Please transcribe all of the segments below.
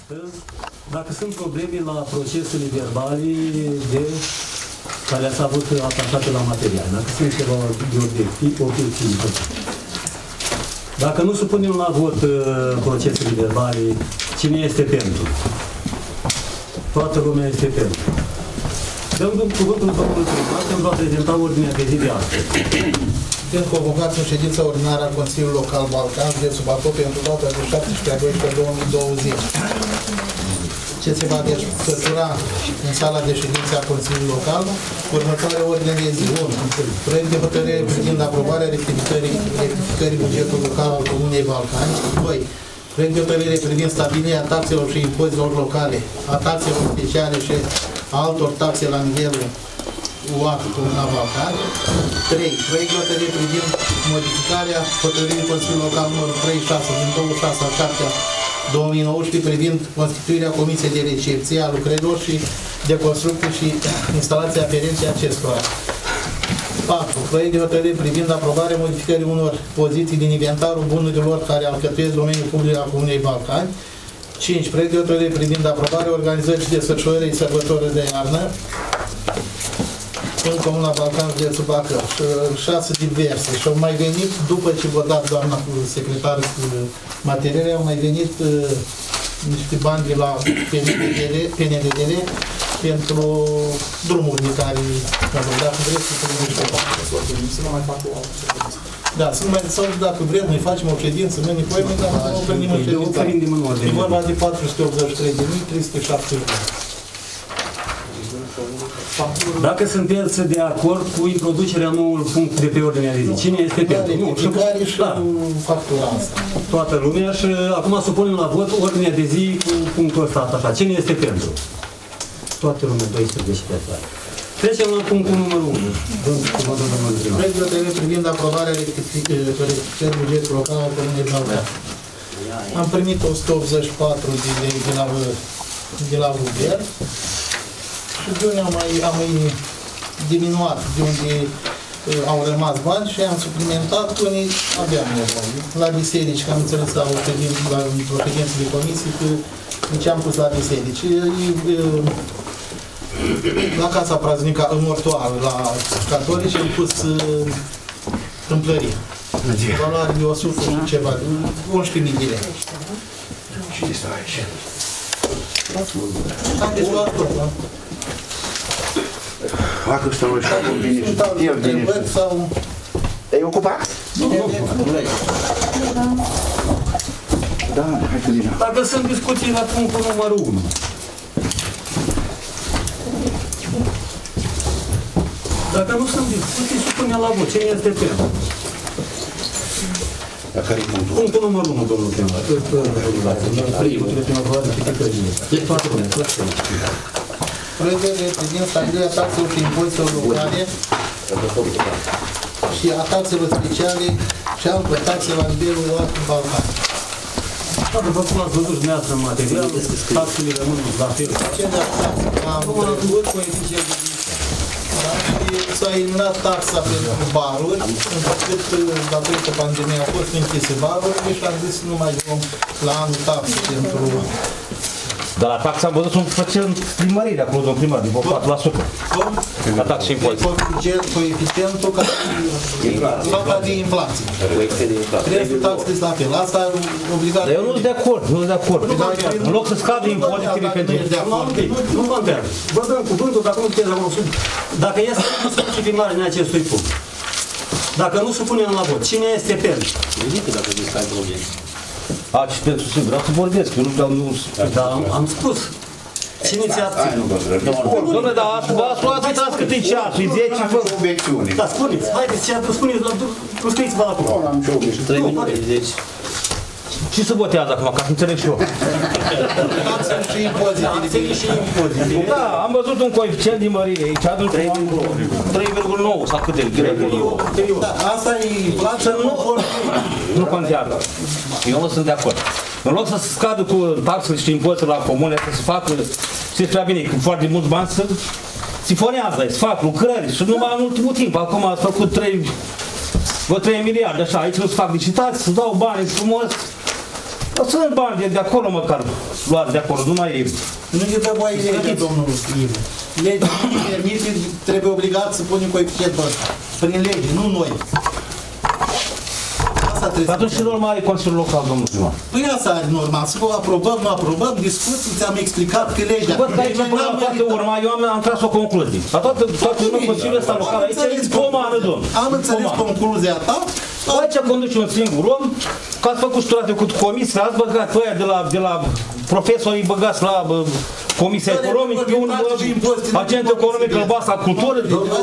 astăzi dacă sunt probleme la procesele verbale de care ați avut atașate la material, dacă sunt ceva de obiectiv. Dacă nu supunem la vot procesele verbale, cine este pentru? Toată lumea este pentru. Dăm cuvântul domnului primar pentru a prezenta ordinea de zi de astăzi. Fiind convocați în ședința ordinară a Consiliului Local Balcan, județul Bacău, pentru data de 17/12/2020. Ce se va desfășura în sala de ședință a Consiliului Local, următoarea ordine de zi. 1. Proiect de hotărâre privind aprobarea rectificării bugetului local al Comunei Balcani. 2. Proiect de hotărâre privind stabilirea taxelor și impozitelor locale, a taxelor speciale și altor taxe la nivelul UAC Comuna Balcani. 3. Proiect de hotărâre privind modificarea hotărârii Consiliului Local numărul 36 din 26/7/2019 privind constituirea Comisiei de Recepție a lucrărilor și de construcții și instalația aferente acestora. 4. Proiect de hotărâre privind aprobarea modificării unor poziții din inventarul bunurilor care alcătuiesc domeniul public al Comunei Balcani. 5. Proiect de hotărâre privind aprobarea organizării și desfășurării sărbătorii de iarnă în Comuna Balcan, județul Bacău. 6 diverse. Și au mai venit, după ce vă dat doamna secretară cu materiale, au mai venit niște bani de la PNDDR pentru drumurile care, dacă vreți să să nu mai fac o ședință. Da, dacă vreți, noi facem o ședință, mâine poime, dar nu oprenim în ședință. E vorba de 483.370. Dacă sunteți de acord cu introducerea noului punct de pe ordinea de zi, cine este pentru? Rectificare și factura asta. Toată lumea și acum supunem la vot ordinea de zi cu punctul ăsta atașat. Cine este pentru? Toată lumea, 12 persoane. Trecem la punctul numărul 1. Proiect de hotărâre privind aprobarea rectificării bugetului local al Comunei Balcani. Am primit 184 de lei de la guvern și de unde am mai diminuat, de unde au rămas bani și am suplimentat, unii aveam nevoie. La biserici, că am înțeles la o ședință de comisii, că ce am pus la biserici. La casa praznică, în mortoară, la catolici, am pus tâmplărie. Valoare de 100 și ceva, 11.000 de lei. Și este aici. Haideți la tot, da? Dacă stăm și acum bine și el bine. E ocupat? Nu. Da, hai că din. Dacă sunt discuții la punctul numărul 1. Dacă nu sunt discuții, supunem la vot. Cine este pentru? La care e punctul? Punctul numărul 1, domnul primar. Primul. E toată lumea. Proiectele privind stabilirea taxelor și impozitelor locale și a taxelor speciale și altor taxe la nivelul Balcan. După cum ați văzut dumneavoastră în material, taxele rămân la fel. Acelea taxe am trecut coeficient de și s-a eliminat taxa pentru baruri, încât datorită pandemiei au fost închise barurile și am zis nu mai luăm la anul taxe pentru... Dar la taxa am văzut sunt făcând primările acolo, domnul primar, de 4%. La taxa și impozit. Coeficientul ca de inflație. Trebuie taxele la fel. Asta e obligat. Dar eu nu sunt de acord, nu sunt de acord. În loc să scadă impozitele pentru... Nu contează. Vă dăm cuvântul, dacă nu puteți acolo sub... Dacă este discuții din marginea acestui punct. Dacă nu supunem la vot, cine este pentru? Ridică dacă zici că ai probleme. Și pentru sigur, vreau să vorbesc, eu nu vreau nu... Da, am spus. Cine ți-a abținut? Dom'le, dar ați luat cât e ceasul, e 10 fă... Obiecțiune. Da, spuneți, haideți, spuneți, scrieți-vă acolo. Nu am ce obiecțiune. 3 minute, deci... Ce se votează acum, ca să înțeleg și eu? Taxele și impozitele. Da, am văzut un coeficient din mărie aici, 3,9 sau cât e? Da, asta e inflația, Nu contează. Eu nu sunt de acord. În loc să se scadă cu taxele și impozitele la comune, să se facă, știți prea bine, cu foarte mulți bani să sifonează, să fac lucrări și numai în ultimul timp. Acum ați făcut 3 miliarde, așa, aici nu se fac licitații, să dau bani frumos. Sunt bani de acolo măcar. luați de acolo, numai ei. Nu ne dă voie legea, domnul Ivo. Legea nu permite, trebuie obligat să punem coeficientul ăsta. Prin lege, nu noi. Asta trebuie. Atunci și normal e Consiliul Local, domnul primar. Păi asta are normal, să aprobăm, nu aprobăm, discuții, ți-am explicat că legea... Văd că aici până la toată urma, eu am tras o concluzie. La toată Consiliul ăsta local, aici e pomană, domnul. Am înțeles concluzia ta. Aici conduce un singur om, că ați făcut și toate cu comisia, ați băgat ăia de la profesorii băgați la Comisia Economică, agent economic în basa cultură.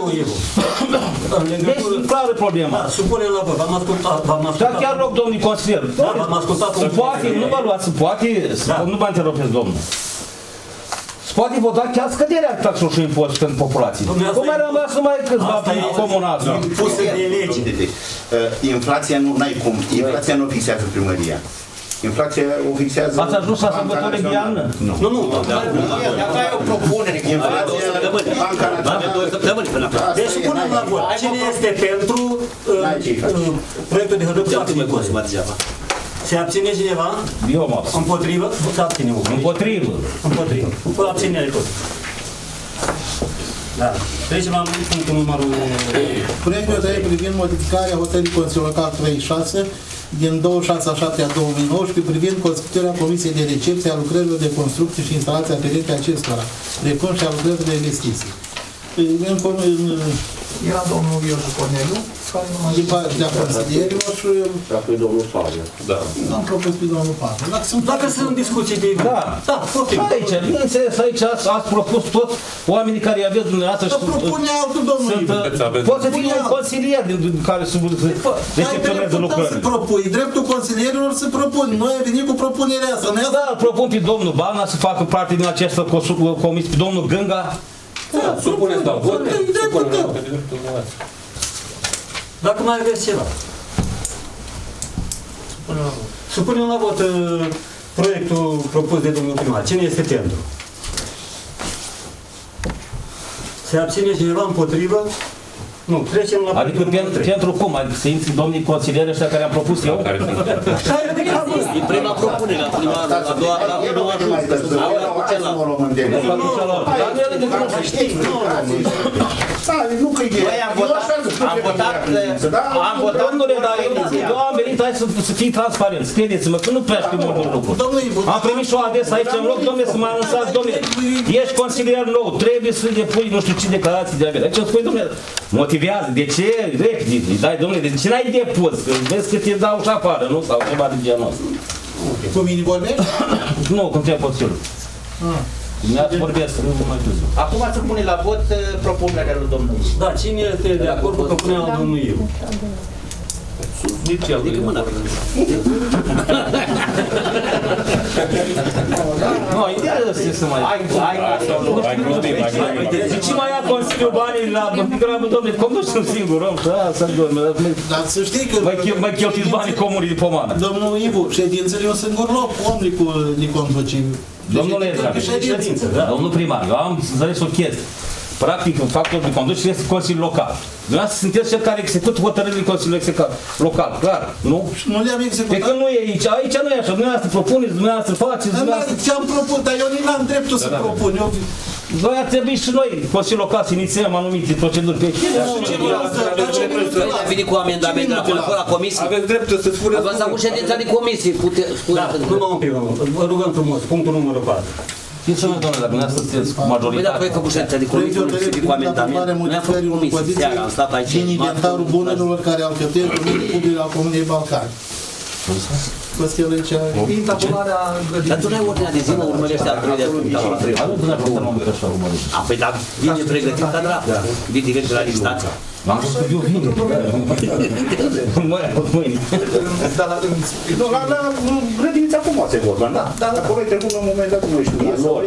Deci, clară problema. Supunem la vot, v-am ascultat. Dar chiar rog, domnul consilier, poate, nu vă luați, poate, nu mă întrerupeți, domnul. Poate vota chiar scăderea taxelor și impozitelor pentru populație. Cum ai rămas numai câțiva comunați? Inflația nu, n-ai cum, inflația nu fixează primăria. Inflația o fixează... Ați ajuns la sărbătoare de iarnă? Nu. Asta e o propunere. Inflația, Banca Națională... Deci punem la vot. Cine este pentru proiectul de hotărâre? Se abține cineva? Eu mă abțin. Împotrivă? Se abține unul. Împotrivă. Împotrivă. Cu abținere tot. Da. Trecem la punctul numărul... Proiectul de privind modificarea hotărârii Consiliului Local 36 din 26/7/2019 privind constituirea Comisiei de Recepție a lucrărilor de construcție și instalație aferente acestora, precum și a lucrărilor de investiții. Era domnul Iosu Corneliu, care nu mai din partea consilierilor și... Dacă e domnul Pavel. Da. Am propus pe domnul Pavel. Dacă sunt discuții de... Da, poftim. Aici, bineînțeles, aici ați propus tot oamenii care îi aveți dumneavoastră și... Propune altul, domnul Ivo. Poate să fie un consilier din care să recepționează lucrările. Dreptul consilierilor să propun. Noi am venit cu propunerea asta. Da, propun pe domnul Bana să facă parte din această comisie, pe domnul Gânga. Da, supuneți la vot. Dacă mai aveți ceva. Supunem la vot proiectul propus de domnul primar. Cine este pentru? Se abține cineva împotrivă? Nu, trecem la... Adică pentru cum? Adică să intri domnii consilieri ăștia care am propus eu? E prima propunere la primarul, a doua, la primarul. Nu că e... Am votat, domnule, dar eu am venit aici să fii transparent. Credeți-mă că nu prea știu multe lucruri. Am primit și o adresă aici în loc, domnule, să mă anunțați, domnule, ești consilier nou, trebuie să depui nu știu ce declarații de avere. Aici îmi spui, domnule, motivează, de ce? Repede, îi dai, domnule, de ce n-ai depus? Că vezi că te dau și afară, nu? Sau ceva de genul ăsta. Cu mine vorbești? Nu, cum te-am Consiliul. Dumneavoastră vorbesc, nu mai târziu. Acum să pune la vot propunerea lui domnul. Da, cine este de acord cu propunerea lui domnul Ivo? Nici el. Nici mâna. Nu, interesă să mai... De ce mai ia Consiliul banii la... Dom'le, cum nu sunt singur om? Dar să știi că... Mai cheltuiți banii comunii de pomană. Domnul Ivo, ședințele e un singur loc, om le conduce. Domnule, domnul primar, eu am înțeles o chestie. Practic, factorul de conducere este Consiliul Local. Dumneavoastră sunteți cel care execută hotărârile Consiliului Local, clar, nu? Nu le-am executat. Pe că nu e aici, aici nu e așa, dumneavoastră propuneți, dumneavoastră faceți, dumneavoastră... Ți-am propus, dar eu nu am dreptul să propun. Noi ar trebui și noi, Consiliul Local, să inițiem anumite proceduri pe aici. A venit cu amendament la comisie. Aveți dreptul să spuneți... Aveți acum ședința de comisie. Da, numai un pic, vă rugăm frumos, punctul numărul 4. Știți-mă, doamne, dacă dumneavoastră sunteți cu majoritatea... Păi dacă ai făcut ședința de comisie, nu știu cu amendament, noi am făcut comisie seara, am stat aici. Din inventarul bunurilor care alcătuiesc domeniul public al Comunei Balcani. Din tabularea grădinii. Dar tu n-ai ordinea de zi, mă urmărește al treilea Păi dar vine pregătit ca dreapta. Vin direct de la distanță. M-am spus că eu vin. Mâine. Nu, la grădinița acum se vorba, da? Acolo e trecut la un moment dat, nu știu,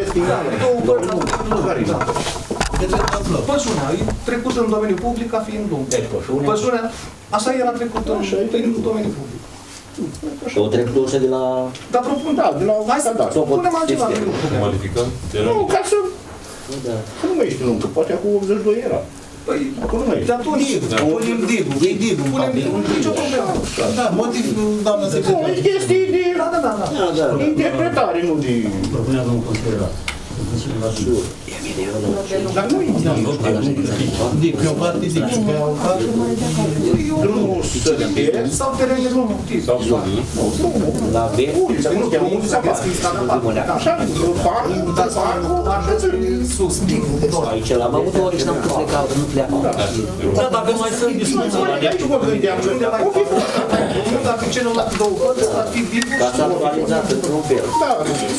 Pășunea, e trecut în domeniul public ca fiind lung. Pășunea, așa era trecut în domeniul public. Și o trecut de la... Dar propun, de la... hai să punem altceva. Modificăm? Nu, ca să... Nu mai ești lung, că poate acum 82 era. Păi, de atunci... Punem digul. Punem digul. Nicio problemă. Da, motiv, doamnă secretar. E chestii de interpretare, nu de... Propunea domnul considerat. Dar nu e Dig, pe o parte dig, pe o parte... drumul sărbesc Sau teren de drum. sau La B. ulița, nu chiar ulița mare. Așa, parcul, Sus, digul. Aici l-am avut ori și n-am pus plecat, nu pleacă. Da, dacă mai sunt discuții la aici mă gândeam, o fi fost. Dacă celălalt două părți, ar fi digul. Ca s-a actualizat într-un fel. Da,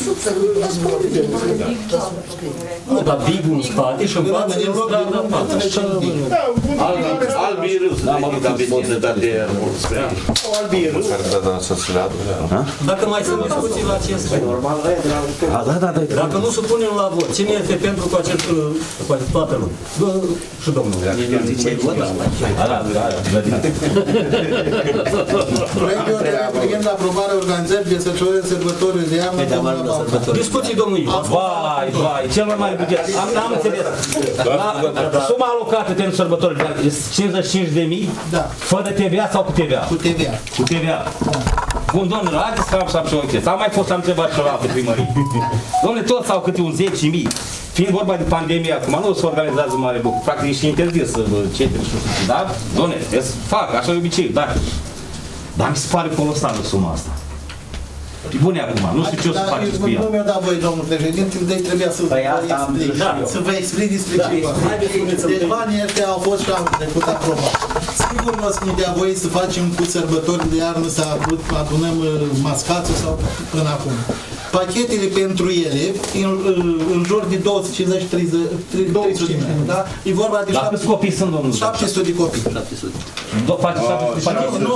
Nu, dar digul în spate și în față e stradă în față. Albii râs, n-am avut posibilitate de albirul. Dacă mai sunt discuții la acest punct. normal, Dacă nu supunem la vot, cine este pentru cu acest, cu toată lumea? Și domnul. Proiect de ordine privind aprobarea organizării desfășurării sărbătorii de iarnă în Comuna Balcan. Discuții, domnul Ivan. Vai, cel mai mare buget. Am înțeles. Suma alocată pentru sărbători de 55.000, Da. fără TVA sau cu TVA? Cu TVA. Cu TVA. Bun, domnule, haideți să am și o chestie. Am mai fost, am întrebat și la alte primării. Domnule, toți au câte un 10.000. Fiind vorba de pandemie acum, nu se organizează mare lucru. Practic e și interzis să cetri și știu, da? Domnule, fac, așa e obicei, dar mi se pare colosală suma asta. Bune acum, nu știu ce o să faceți cu ea. Nu mi-a dat voi, domnul președinte, de trebuia să vă explic. Să vă explic despre ceva. Deci banii ăștia au fost și anul trecut aprobat. Sigur nu o să ne dea voie să facem cu sărbători de iarnă, să adunăm mascațul sau până acum. Pachetele pentru ele, în jur de 250-300 de mii, da? E vorba de Dar câți copii sunt, domnul? 700 de copii. Face 700 de pachete? Nu,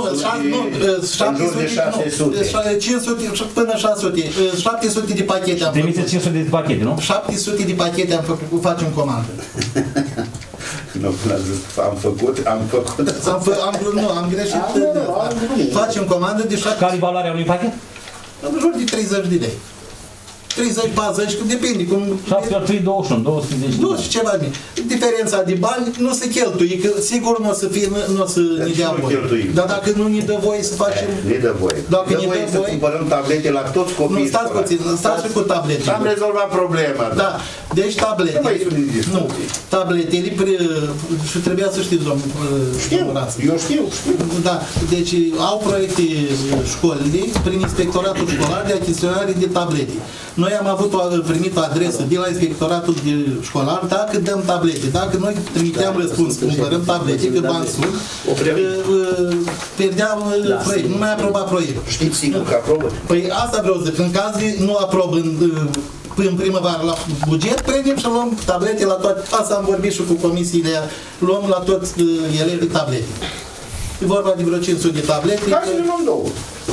500 până 600, 700 de pachete am Trimiți făcut. 500 de pachete, nu? 700 de pachete am făcut, facem comandă. Nu, am făcut. Am greșit. Facem comandă de 700. Care e valoarea unui pachet? În jur de 30 de lei. 30-40, depinde cum... 7 ori 3, 21, 210. Nu știu ceva bine. Diferența de bani nu se cheltuie, că sigur nu o să fie, nu o să ne dea voie. Dar dacă nu ne dă voie să facem... Ne dă voie. Dacă dă ne voie dă să voie... cumpărăm tablete la toți copiii. Nu, stați puțin, stați și cu tabletele. Am rezolvat problema. Da, deci tablete. Nu, tabletele și trebuia să știți, domnul Rață. Eu știu. Da, deci au proiecte școlile prin inspectoratul școlar de achiziționare de tablete. Noi am primit o adresă de la inspectoratul școlar dacă dăm tablete. Dacă noi trimiteam răspuns că cumpărăm tablete, că bani sunt, pierdeam proiect, nu mai aproba proiectul. Știți sigur că aprobă? Păi asta vreau să zic, în caz de nu aprob în primăvară la buget, prindem și luăm tablete la toate. Asta am vorbit și cu comisiile, luăm la toți elevii tablete. E vorba de vreo 500 de tablete. Hai să ne luăm două.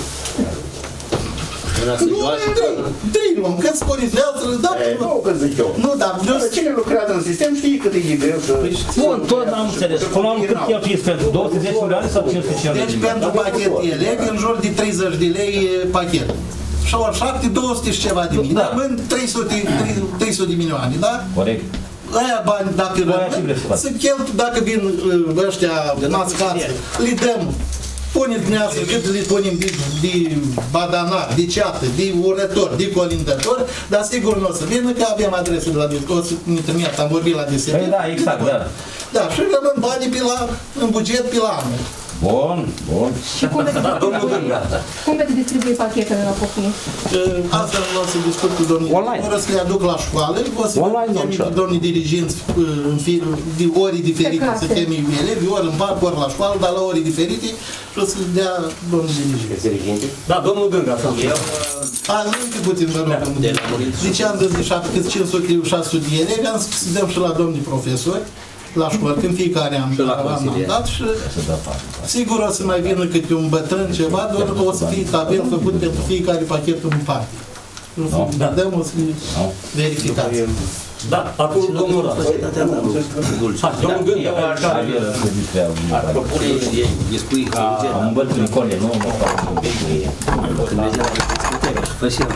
Trei luăm, cât spuneți neastră, da, Două că zic eu. nu, dar Cine lucrează în sistem știe cât e greu să... Bun, tot n-am înțeles. Până la urmă, cât cheltuiți pentru 210 milioane sau 550 deci milioane? pentru pachet elevi, în jur de 30 de lei pachet. Și ori 7, 200 și ceva de mii. Da. Dar în 300 de milioane, da? Corect. Aia bani, dacă rămân, să cheltu, dacă vin ăștia mascați, le dăm. Puneți dumneavoastră cât le punem de badanar, de ceată, de urător, de colindător, dar sigur nu o să vină că avem adresă de la o să ne trimit, am vorbit la DSP. Păi da, exact, da. Da, și rămân banii în buget pe la anul. Bun. Și cum veți distribui pachetele la copii? Asta nu o să discut cu domnii. Online. O să le aduc la școală, o să chemi domnii dirigenți de ori diferite, să chemi elevi, ori în parc, ori la școală, dar la ori diferite și o să dea domnii dirigenți. Da, domnul Gânga. Nu puțin, vă rog. Deci am zis de 500-600 de elevi, am să dăm și la domnii profesori, la școală, când fiecare am dat și sigur o să mai vină câte un bătrân ceva, doar o să fie tabel făcut pentru fiecare pachet în parte. Dăm, o să verificați. Da, acum domnul Rață. Domnul Gânga. Ar propune, îi spui că Am bătut Nicole, nu? când mergea la discotecă, fă și el.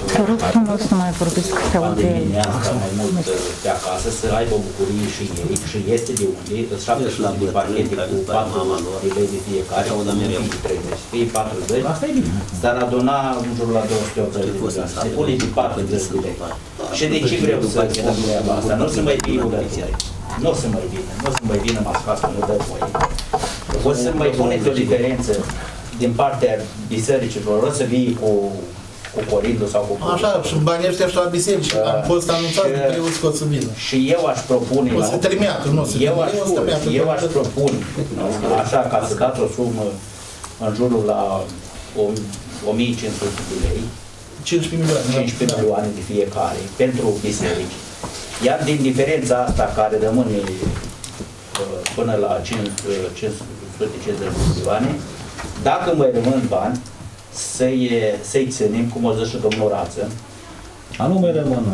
Vă rog frumos să mai vorbiți că se aude. Pandemia asta mai mult de acasă, să aibă bucurie și ei, și este de unde, 70 de parchete cu 4 de lei de fiecare, fie 40, asta e bine. S-ar aduna în jurul la 280 de lei, se pune de 40 de lei. Și de ce vreau să spunem treaba asta? Nu se mai bine urătoare. Nu se mai bine, nu se mai bine mascați nu dă voie. O să mai puneți o diferență din partea bisericilor, o să vii cu corindul sau cu... Așa, și banii ăștia și la biserici, am fost anunțat de preoți că o să vină. Și eu aș propune... O să termineată, nu o să eu aș propune, așa, ca să dați o sumă în jurul la 1500 de lei, 15 milioane. 15 milioane de fiecare, pentru biserici. Iar din diferența asta care rămâne până la 550 de milioane, dacă mai rămân bani, să-i ținem, cum o zis și domnul Rață. A, nu mai rămână.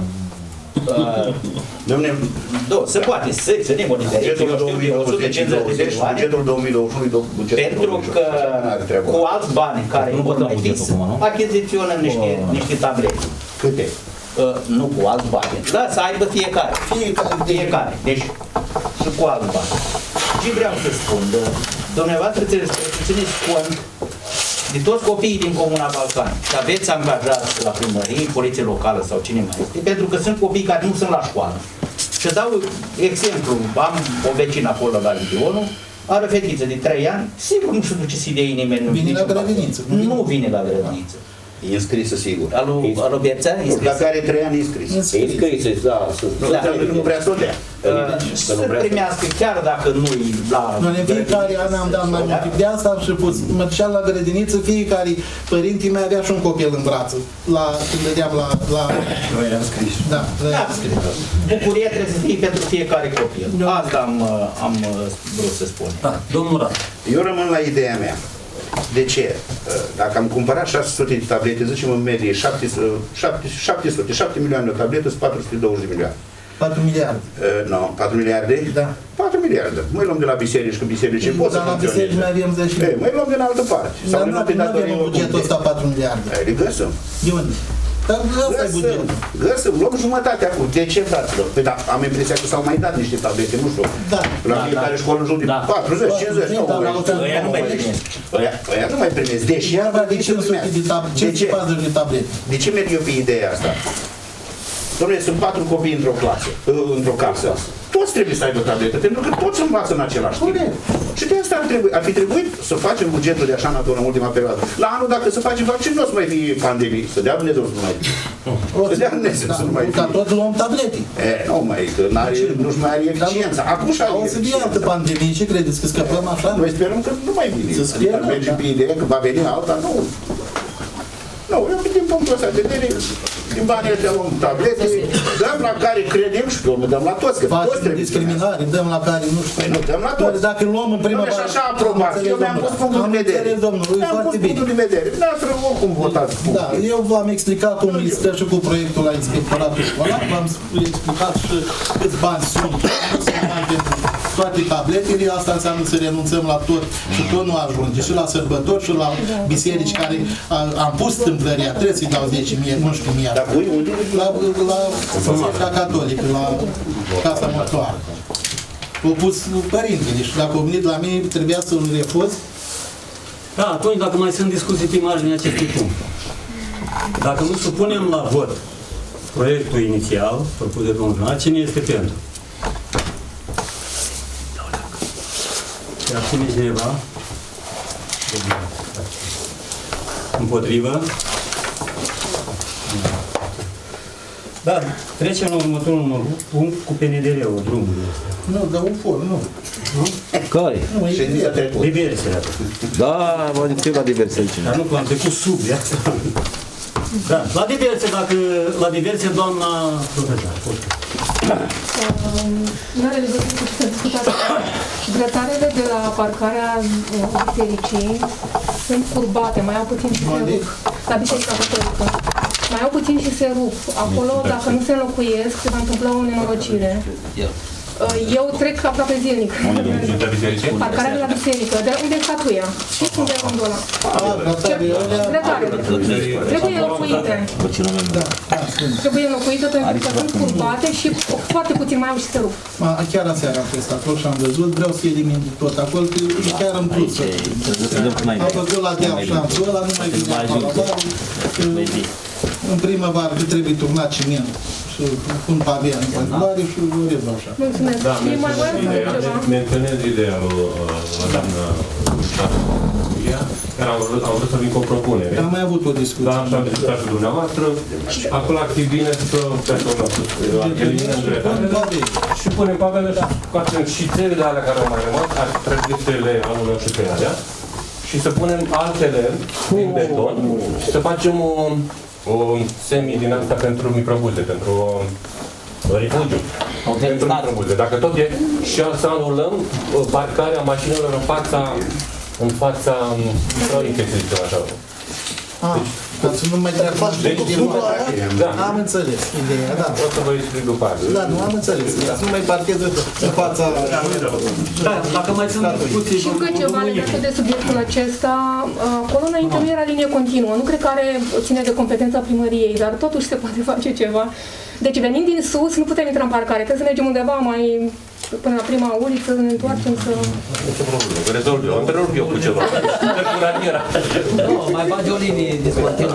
Se poate să ținem o diferență, eu știu, de 150 de milioane, pentru că cu alți bani care nu pot mai fix, achiziționăm niște tablete. Câte? Nu cu alți bani. Da, să aibă fiecare. Fiecare. Deci, și cu alți bani. Ce vreau să spun? Dumneavoastră trebuie să țineți cont de toți copiii din Comuna Balcani. Și aveți angajați la primărie, poliție locală sau cine mai este, pentru că sunt copii care nu sunt la școală. Și dau exemplu, am o vecină acolo la Lidionul, are o fetiță de 3 ani, sigur nu se duce să idei nimeni. Vine la grădiniță. Nu vine la grădiniță. E înscrisă, sigur. Alu Berțea? Dacă are 3 ani, e înscrisă. E înscrisă, da. Nu vrea să o dea. Să primească, chiar dacă nu-i la... Noi în fiecare an am dat mai mult. De asta și mergeam la grădiniță, fiecare părinții mei avea și un copil în brață. Când vedeam la... Noi am scris. Da, le-am scris. Bucuria trebuie să fie pentru fiecare copil. Asta am vrut să spun. Domnul Rat. Eu rămân la ideea mea. De ce? Dacă am cumpărat 600 de tablete, zicem în medie 7 milioane de tablete, sunt 420 de milioane. 4 miliarde. Nu, 4 miliarde? Da. 4 miliarde. Mai luăm de la biserici, că biserici pot să funcționeze. Dar la biserici mai avem 10 milioane. Mai luăm din altă parte. Dar nu avem în bugetul ăsta 4 miliarde. Le găsăm. De unde? Dar ăsta e bugetul. Găsăm, luăm jumătate acum. De ce, fraților? Păi da, am impresia că s-au mai dat niște tablete, nu știu. Da. La fiecare școală în jur de 40, 50, nu. Ăia nu mai primesc. Ăia nu mai primesc. Deși iar de 540 de tablete. De ce merg eu pe ideea asta? Dom'le, sunt 4 copii într-o casă. Toți trebuie să aibă tabletă, pentru că toți învață în același timp. Și de asta ar fi trebuit să facem bugetul de așa natură în ultima perioadă. La anul, dacă să facem vaccin, nu o să mai fie pandemie. Să dea Dumnezeu să nu mai fie. Să dea Dumnezeu să nu mai fie. Dar tot luăm tablete. Nu mai, că nu-și mai are eficiența. Acum și are eficiența. O să fie altă pandemie, ce credeți? Că scăpăm așa? Noi sperăm că nu mai vine. Adică mergem pe ideea că va veni alta, nu. Nu, eu din punctul ăsta de vedere, din banii ăștia luăm tablete, dăm la care credem și pe urmă dăm la toți, că toți trebuie discriminare, dăm la care nu știu. Păi nu, dăm la toți. Dacă luăm în prima și așa aprobat, eu mi-am pus punctul de vedere. Mi-am pus punctul de vedere. Dumneavoastră oricum votați punctul. Da, eu v-am explicat cum stă și cu proiectul la inspectoratul școlar, v-am explicat și câți bani sunt, pentru toate tabletele, asta înseamnă să renunțăm la tot și tot nu ajunge, și la sărbători, și la biserici care am pus stâmplăria, trebuie să-i dau 10.000, nu știu mie. Dar cui? La Biserica Catolică, la Casa Mortoară. L-au pus părintele și dacă a venit la mine, trebuia să-l refuz. Da, atunci, dacă mai sunt discuții pe marginea acestui punct, dacă nu supunem la vot proiectul inițial, propus de domnul primar, cine este pentru? Se abține cineva? Împotrivă? Da, trecem la următorul punct cu PNDR-ul, drumul ăsta. Nu, dar UFOR, nu. Care? Diverse. Da, m-am întrebat la diverse aici. Dar nu, am trecut sub de asta. Da, la diverse, doamna profesor. Nu are legătură cu ce s-a discutat. Grătarele de la parcarea bisericii sunt curbate, mai au puțin și se rup. La Biserica Catolică. Mai au puțin și se rup. Acolo, dacă nu se înlocuiesc, se va întâmpla o nenorocire. Eu trec aproape zilnic. Parcarea de la biserică, de unde e statuia. Și unde e rondul ăla. Grătarele. Trebuie înlocuite. Trebuie înlocuite pentru că sunt curbate și foarte puțin mai au și se rup. Chiar aseară am fost acolo și am văzut, vreau să elimin tot acolo, că e chiar în plus. Am făcut la deal șanțul ăla, nu mai vine acolo. În primăvară că trebuie turnat ciment și pun pavea în continuare și o rezolv așa. Mulțumesc. Și mai voiam să zic ceva. Menționez ideea lui doamna care au vrut să vin cu o propunere. Am mai avut o discuție. Da, așa am discutat cu dumneavoastră. Acolo ar fi bine să eliminăm gretarele și punem pavele și țările alea care au mai rămas, ar trebui să le anulăm și pe alea și să punem altele din beton și să facem o semi din asta pentru microbuze, pentru refugiu. Pentru microbuze. Dacă tot e, și să anulăm parcarea mașinilor în fața troicei, să zicem așa. Deci nu mai trebuie da. Am înțeles ideea, da. O să vă explic după aceea. Da, nu am înțeles. Nu mai parcheze în fața... Da, dacă mai sunt discuții... Și încă ceva legat de subiectul acesta, coloana interioară era linie continuă. Nu cred că ține de competența primăriei, dar totuși se poate face ceva. Deci venind din sus, nu putem intra în parcare. Trebuie să mergem undeva mai până la prima uliță, să ne întoarcem să... Ce problemă? Rezolv eu. Întrerup eu cu ceva. Nu, mai bagi o linie discontinuă.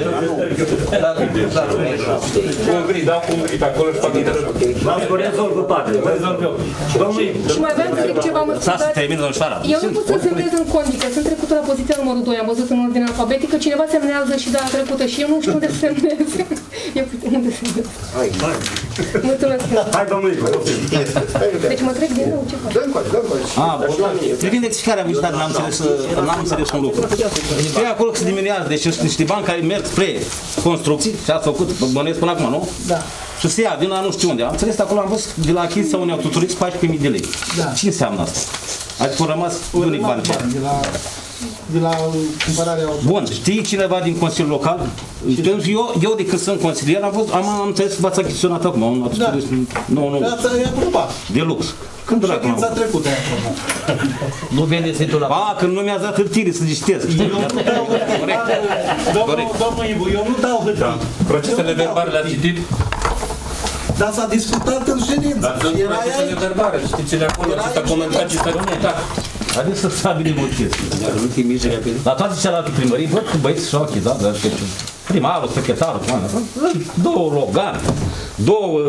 Ungrii, da, ungrii, pe acolo și fac interesul. Lasă-o, rezolv cu toate. Rezolv eu. Și mai vreau să zic ceva, mă scuzați. Eu nu pot să semnez în cont, că sunt trecută la poziția numărul 2, am văzut în ordine alfabetică, cineva semnează și data trecută și eu nu știu unde să semnez. Eu putem unde să semnez. Mulțumesc. Hai, domnul Igor. Deci mă trec din nou, ce fac? Privind rectificarea bugetară, n-am înțeles un lucru. Știi acolo că se diminuează, deci niște bani care merg spre construcții, și ați făcut, bănuiesc până acum, nu? Da. Și se ia din la nu știu unde. Am înțeles, acolo am văzut de la achiziția unui autoturist 14.000 de lei. Da. Ce înseamnă asta? Adică au rămas unic bani. De la cumpărarea autorității. Bun, știi cineva din Consiliul Local? Eu de când sunt consilier am înțeles că v-ați achiziționat acum un autoturist. Nu. Asta e aprobat. De lux. Când dracu? Ședința trecută e aprobat. Nu vine setul la... A, când nu mi-ați dat hârtire să citesc. Domnul Ibu, eu nu dau hârtire. Procesele verbale le-ați citit? Dar s-a discutat în ședință. Dar sunt procesele verbale, știți-le acolo, și s-a comentat și s-a rumentat. Adică să stabilim o chestie. La toate celelalte primării, văd că băieți și-au achizat, dar primarul, secretarul, două Logan, două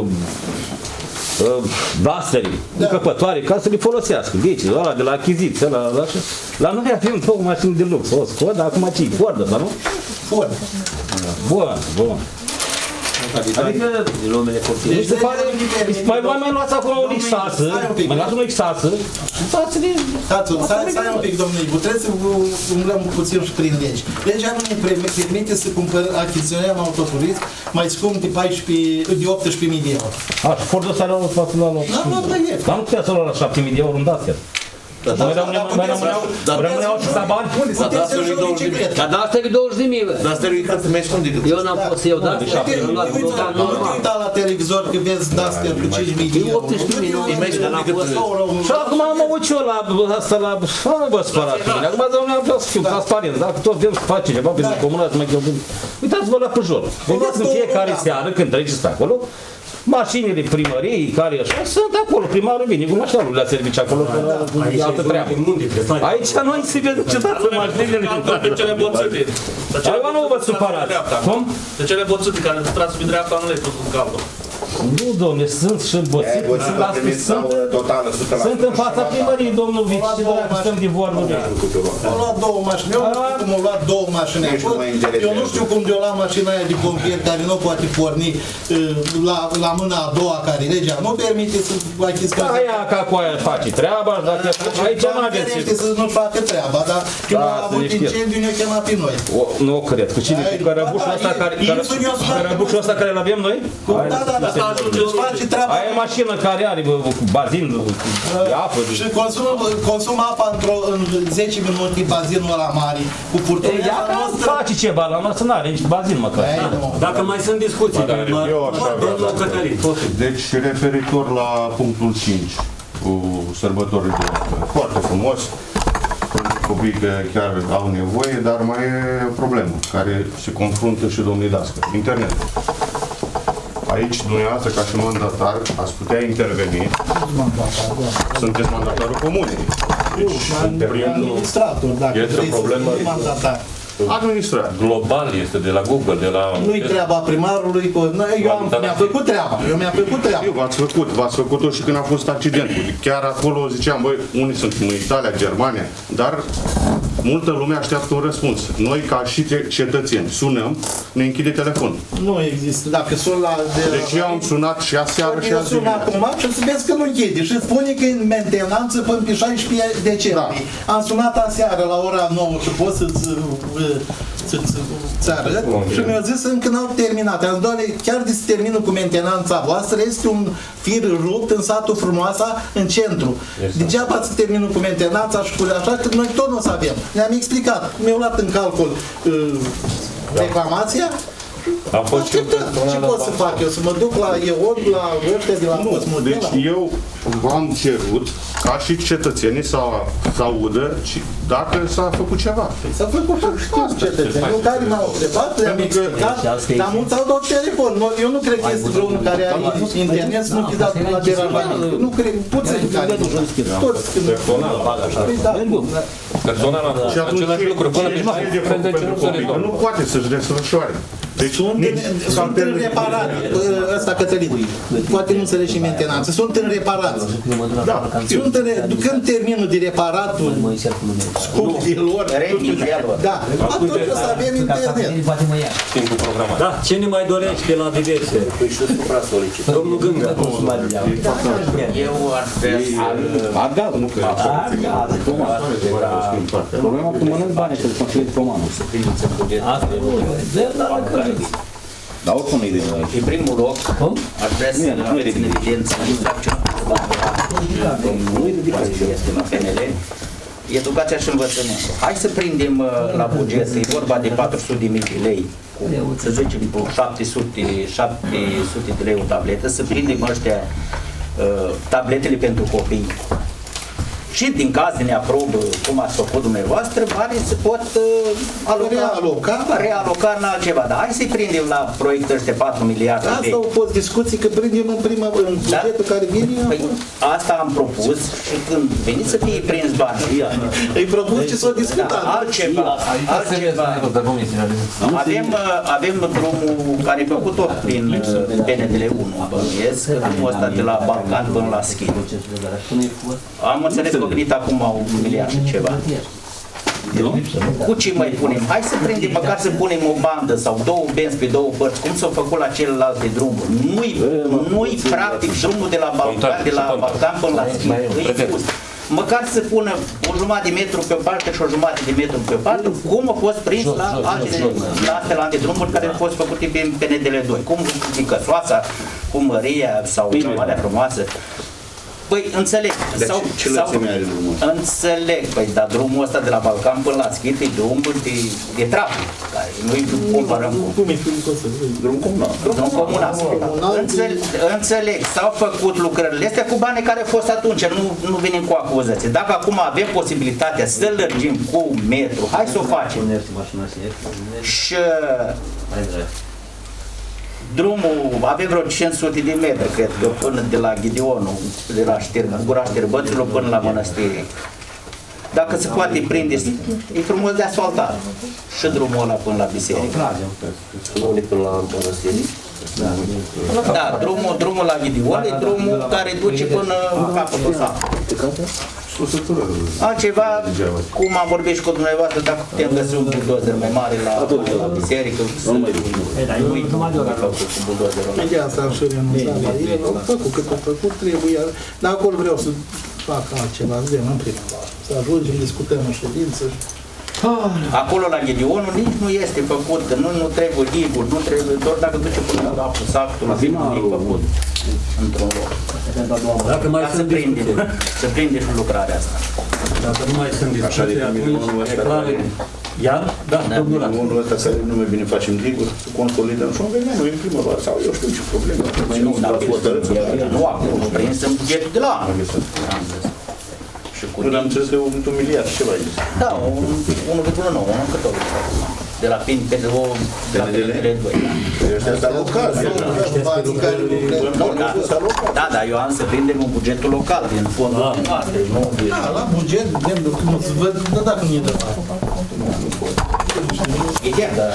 blasteri, încăpătoare, ca să le folosească. Deci, ăla de la achiziție, la noi avem două mașini de lux, o Skoda, acum ce-i Ford, dar nu? Ford. Bun. Adică, mi se pare, mai luați acum un X6, mai luați un X6, dați-le... Stai un pic, domnule Ibu, trebuie să umblăm puțin și prin legi. Legea nu ne permite să achiziționăm autoturism mai scump de 18.000 de euro. A, și Fordul ăsta l-a luat Dar nu putea să luat la 7.000 de euro în Dacia. Mai rămâneau și sa bani? Dar de asta e 20.000. Dar asta e ca să mergi cum decât. Eu n-am fost să iau de asta. Nu te uita la televizor că vezi Duster cu 5.000 de euro. Și acum am avut și eu la asta la... Nu vă spărați pe mine. Acum vreau să fiu transparent. Dacă tot vrem să facem ceva pentru comună, să mă cheltuim. Uitați-vă la Peugeot. Vedeți în fiecare seară când treceți pe acolo, mașinile primăriei care așa sunt acolo, primarul vine cu mașina lui la serviciu acolo, e altă treabă. Aici noi se vede niciodată mașinile. De cele boțite. Aici nu vă supărați. Cum? De cele boțite care ne trați pe dreapta nu le-ai pus în caldă. Nu, domne, sunt și boțite. Sunt în fața primăriei, domnul Vici, și dacă stăm de vorbă. Au luat două mașini, eu nu știu cum au luat două mașini acolo. Eu nu știu cum de-o luat mașina aia de pompier care nu poate porni la mâna a doua care legea nu permite să achiziționeze. Aia ca cu aia face treaba, aici nu aveți. Să nu facă treaba, dar când a avut incendiu ne-o chemat pe noi. Nu cred, cu cine? Cu carabușul ăsta care îl avem noi? Da. face treaba. Aia e mașină care are bazin de apă. Și consumă apa în 10 minute bazinul ăla mare, cu furtunile noastră. Face ceva, la noastră n-are nici bazin măcar. Dacă mai sunt discuții, domnul Cătălin. Deci, referitor la punctul 5, cu sărbătorile de foarte frumos, copii că chiar au nevoie, dar mai e o problemă, care se confruntă și domnul Dască, internet. Aici, dumneavoastră, ca și mandatar, ați putea interveni. Sunteți mandatarul comunei. Deci, administrator, dacă este o problemă. Administrat. Global este de la Google, de la... Nu-i treaba primarului, mi-a făcut treaba. Eu v-ați făcut-o și când a fost accidentul. Chiar acolo ziceam, băi, unii sunt în Italia, Germania, dar multă lume așteaptă un răspuns. Noi, ca și cetățeni, sunăm, ne închide telefonul. Nu există. Dacă sun la... Deci eu am sunat și aseară și azi. Eu sun acum și să vezi că nu închide. Și spune că e în mentenanță până pe 16 decembrie. Am sunat aseară la ora 9 și pot să-ți arăt și mi-au zis încă n-au terminat. Am zis, doamne, chiar de se termină cu mentenanța voastră, este un fir rupt în satul Frumoasa, în centru. Degeaba se termină cu mentenanța și cu așa, că noi tot nu o să avem. Ne-am explicat. Mi-au luat în calcul reclamația. Ce pot să fac eu? Să mă duc la EOD, la ăștia de la Cosmodela? Deci eu v-am cerut ca și cetățenii să audă dacă s-a făcut ceva. S-a făcut toți cetățenii. Nu care m-au întrebat, le-am explicat, dar mulți au dat telefon. Eu nu cred că este vreunul care are internet să nu fi dat la deranjament. Nu cred, puțin care nu. Toți când... Personal am fost același lucru până pe 16 nu se rezolvă. Nu poate să-și desfășoare. Deci sunt în reparat, ăsta Cătălin, poate nu înțelegi și mentenanță, sunt în reparați. Când terminul de reparatul scumpilor, da, atunci o să avem internet. Da, cine mai dorește la diverse? Domnul Gânga. Eu aș vrea Problema cu mănânc banii să-l construiți romanul. Dar oricum nu-i de noi. În primul loc, aș vrea să aveți în evidență este la PNL, educația și învățământul. Hai să prindem la buget, e vorba de 400.000 de lei, să zicem 700 de lei o tabletă, să prindem ăștia tabletele pentru copii. Și din caz ne aprobă, cum ați făcut dumneavoastră, banii se pot realoca în altceva. Dar hai să-i prindem la proiectul ăștia 4 miliarde. Asta au fost discuții că prindem în bugetul care vine. Păi, asta am propus și când veniți să fie prins bani. Îi propus ce s-a discutat. Altceva. Avem drumul care e făcut tot prin PNDL 1, bănuiesc, drumul ăsta de la Balcan până la Schid. Am înțeles că a venit acum 1 miliard și ceva. Cu ce mai punem? Hai să prindem, măcar să punem o bandă sau două benzi pe două părți, cum s-au făcut la celelalte drumuri. Nu-i practic drumul de la Balcan până la Schid. Măcar să pună o jumătate de metru pe o parte și o jumătate de metru pe o parte, cum a fost prins la alte drumuri care au fost făcute pe PNDL 2. Cum Căsoasa, cum Măria sau Valea Frumoasă. Păi, înțeleg. Înțeleg. Păi, dar drumul ăsta de la Balcan până la Schid e drum de trafic. Nu-i comparăm cu... Drum comunal. Înțeleg. S-au făcut lucrările astea cu banii care au fost atunci. Nu venim cu acuzații. Dacă acum avem posibilitatea să lărgim cu metru, hai să o facem. Și... drumul, avem vreo 500 de metri, cred că, până de la Ghideonul, de la Gura Șterbăților până la Mănăstire. Dacă se poate prinde, e frumos de asfaltat. Și drumul ăla până la biserică. Până la Mănăstire? Da, drumul la Ghideon e drumul care duce până în capătul satului. Altceva, cum am vorbit și cu dumneavoastră, dacă putem găsi un buldozer mai mare la biserică, nu-i făcut cu buldozerul ăla. De asta am și renunțat. El a făcut cât a făcut, trebuie, dar acolo vreau să fac altceva, vedem în prima oară. Să ajungem, discutăm în ședință. Acolo la Ghedionul nici nu este făcut, nu trebuie liguri, nu trebuie, doar dacă duce până la apă, sactul, nu e făcut într-un loc. Dacă mai sunt discuții. Se prinde și lucrarea asta. Dacă nu mai sunt discuții, atunci e clar. Iar? Da, domnul Anu. Unul ăsta care nu mai bine facem liguri, să consolidăm și o vedem noi în primăvară sau eu știu ce problemă. Nu acum, prins în bugetul de la anul. Până am înțeles de 1 miliard și ceva aici. Da, 1,9, încă tot. De la PNDL 2. Ăștia s-a local. Da, dar eu am să prindem în bugetul local, din fondul noastre. Da, la buget, nu se văd, dar dacă nu e de fapt. E chiar, da.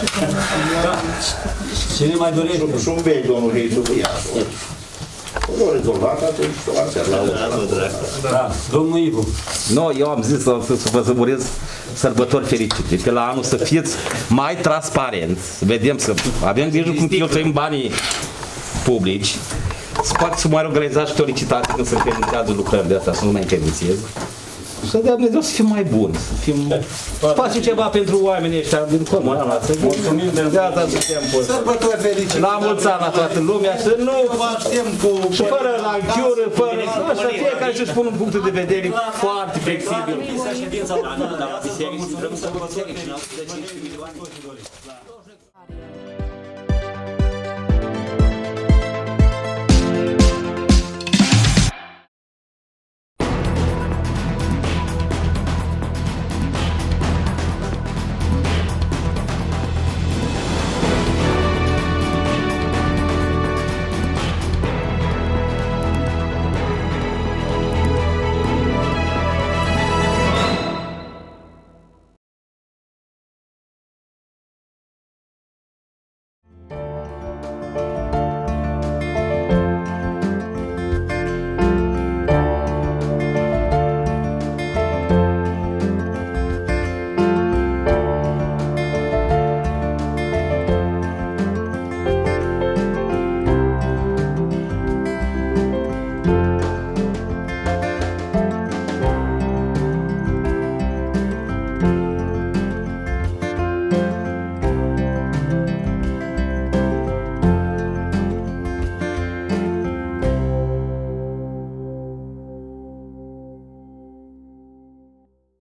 Cine mai dorește? Și un vei, domnul Heițu, ia. O rezolvat atunci, Da, domnul Ivu. Nu, eu am zis să vă zămurez sărbători fericite, că la anul să fiți mai transparenți, să vedem, să avem grijă cum cheltuim banii publici, să poate să mai organizați și o licitație când se permitează lucrări de astea, să nu mai încredințez. Să dea Dumnezeu să fim mai buni, să facem ceva pentru oamenii ăștia din comună. Mulțumim de asta suntem puși. Sărbători fericite! La mulți ani la toată lumea și nu și fără ranchiură, fără așa, fiecare își spune un punct de vedere foarte flexibil. Dar la biserică, vrem să vă biserică și n-au 5 milioane.